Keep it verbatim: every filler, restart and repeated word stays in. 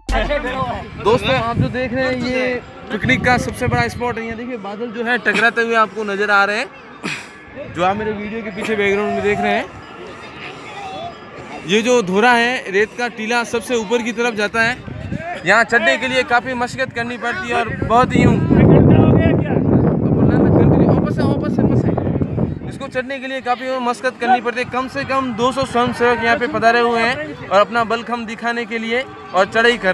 दोस्तों आप जो देख रहे हैं ये पिकनिक का सबसे बड़ा स्पॉट है। यहाँ देखिए बादल जो है टकराते हुए आपको नजर आ रहे हैं, जो आप मेरे वीडियो के पीछे बैकग्राउंड में देख रहे हैं। ये जो धोरा है रेत का टीला सबसे ऊपर की तरफ जाता है। यहाँ चढ़ने के लिए काफ़ी मशक्कत करनी पड़ती है और बहुत ही यूँ इसको चढ़ने के लिए काफ़ी मशक्कत करनी पड़ती है। कम से कम दो सौ स्वयंसेवक यहाँ पे पधारे हुए हैं और अपना बलखम दिखाने के लिए और चढ़ाई कर